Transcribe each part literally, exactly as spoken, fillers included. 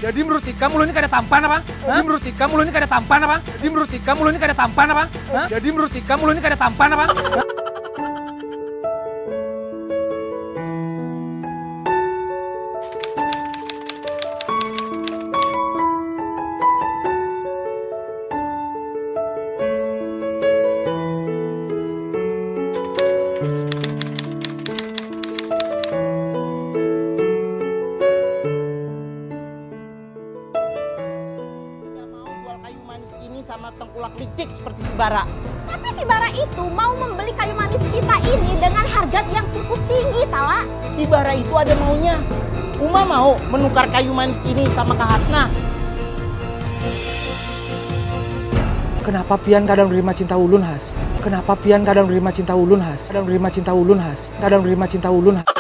Jadi menurut Tika mulu ini kada tampan apa? Jadi menurut Tika mulu ini kada tampan apa? Jadi menurut Tika mulu ini kada tampan apa? Jadi menurut Tika mulu ini kada tampan apa? Sama tengkulak licik seperti si Bara. Tapi si Bara itu mau membeli kayu manis kita ini dengan harga yang cukup tinggi, Tala. Si Bara itu ada maunya. Uma mau menukar kayu manis ini sama Kak Hasna. Kenapa Pian kadang menerima cinta ulun, Has? Kenapa Pian kadang menerima cinta ulun, Has? Kadang menerima cinta ulun, Has. Kadang menerima cinta ulun, Has.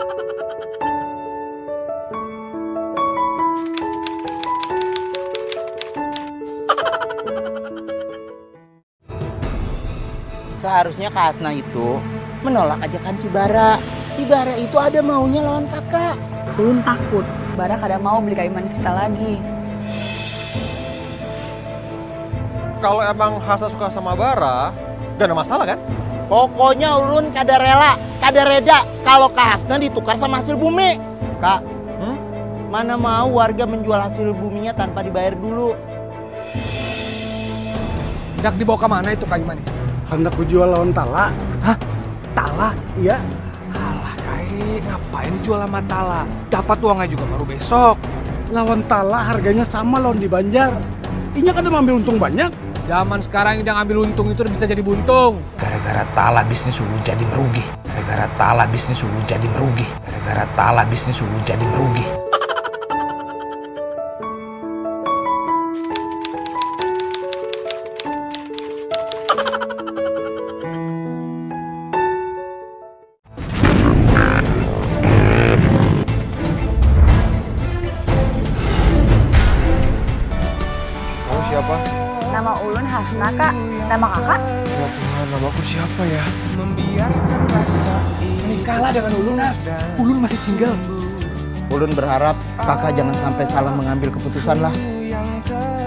Seharusnya Kak Hasna itu menolak ajakan si Bara. Si Bara itu ada maunya lawan kakak. Ulun takut Bara kada mau beli kayu manis kita lagi. Kalau emang Hasna suka sama Bara, gak ada masalah kan? Pokoknya ulun kada rela, kada reda kalau Kak Hasna ditukar sama hasil bumi. Kak, hmm? Mana mau warga menjual hasil buminya tanpa dibayar dulu? Hendak dibawa ke mana itu kayu manis? Hendak kujual lawan Tala. Hah? Tala? Iya. Alah, Kai, ngapain dijual sama Tala? Dapat uangnya juga baru besok. Lawan Tala harganya sama lawan di Banjar. Inya kan mengambil untung banyak. Zaman sekarang yang ngambil untung itu udah bisa jadi buntung. Gara-gara Tala bisnis ulu jadi merugi. Gara-gara Tala bisnis ulu jadi merugi. Gara-gara Tala bisnis ulu jadi merugi. Siapa? Nama ulun Hasna, Kak. Nama kakak? Ya Tuhan, namaku siapa ya? Nikahlah dengan Ulun, Nas. Ulun masih single. Ulun berharap kakak jangan sampai salah mengambil keputusan lah.